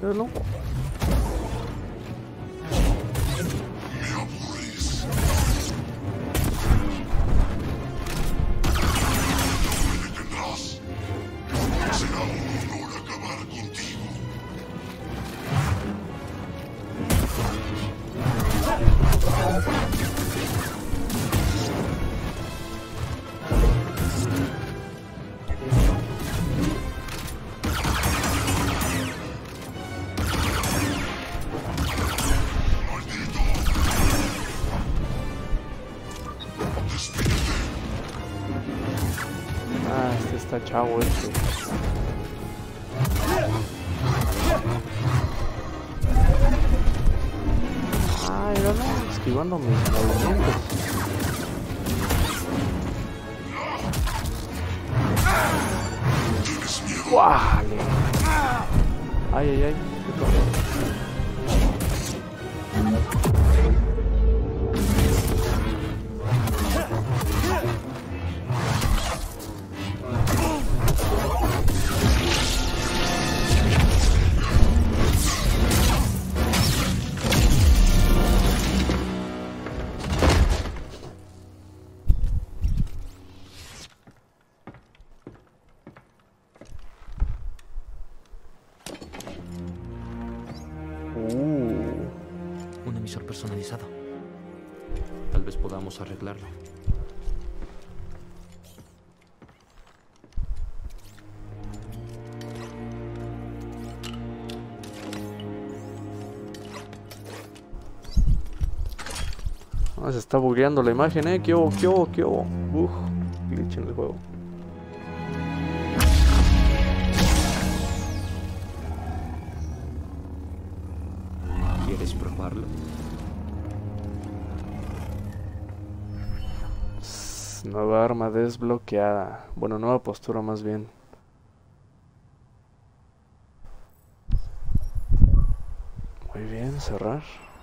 Míralo. Será un honor acabar contigo. ¡Maldito! ¡Despídete! Ah, este está chavo este. Ah, míralo, esquivando mis movimientos. ¿Tienes miedo? ¡Guale! Ay, ay, ay. Un emisor personalizado. Tal vez podamos arreglarlo. Ah, se está bugueando la imagen, ¿Qué hubo? ¿Qué hubo? ¿Qué hubo? Glitch en el juego. ¿Quieres probarlo? Nueva arma desbloqueada. Bueno, nueva postura más bien. Muy bien, cerrar.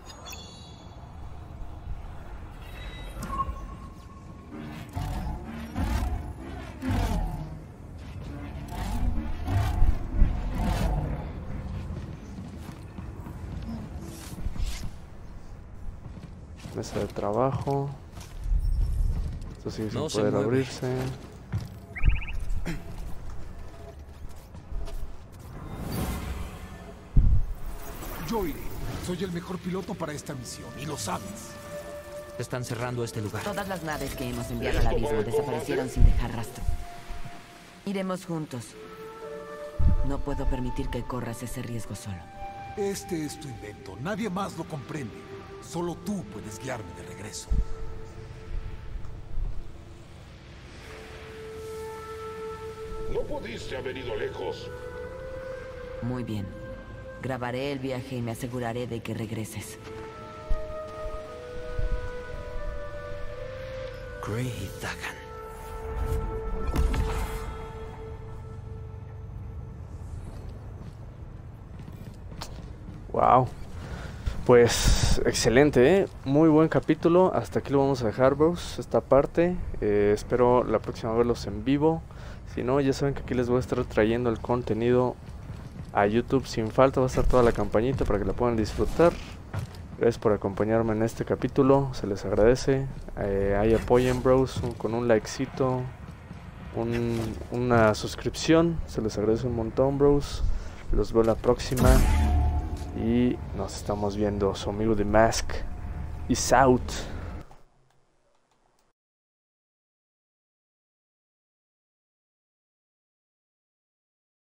Mesa de trabajo. Esto sigue sin poder abrirse. Yo iré. Soy el mejor piloto para esta misión y lo sabes. Están cerrando este lugar. Todas las naves que hemos enviado al abismo desaparecieron sin dejar rastro. Iremos juntos. No puedo permitir que corras ese riesgo solo. Este es tu invento. Nadie más lo comprende. Solo tú puedes guiarme de regreso. No pudiste haber ido lejos. Muy bien. Grabaré el viaje y me aseguraré de que regreses. Great Dagan. Wow. Pues excelente, muy buen capítulo. Hasta aquí lo vamos a dejar, bros, esta parte. Espero la próxima verlos en vivo. Si no, ya saben que aquí les voy a estar trayendo el contenido a YouTube sin falta. Va a estar toda la campañita para que la puedan disfrutar. Gracias por acompañarme en este capítulo, se les agradece. Ahí apoyen, bros, con un likecito, una suscripción. Se les agradece un montón, bros. Los veo la próxima. Y nos estamos viendo. Su amigo The Mask is out.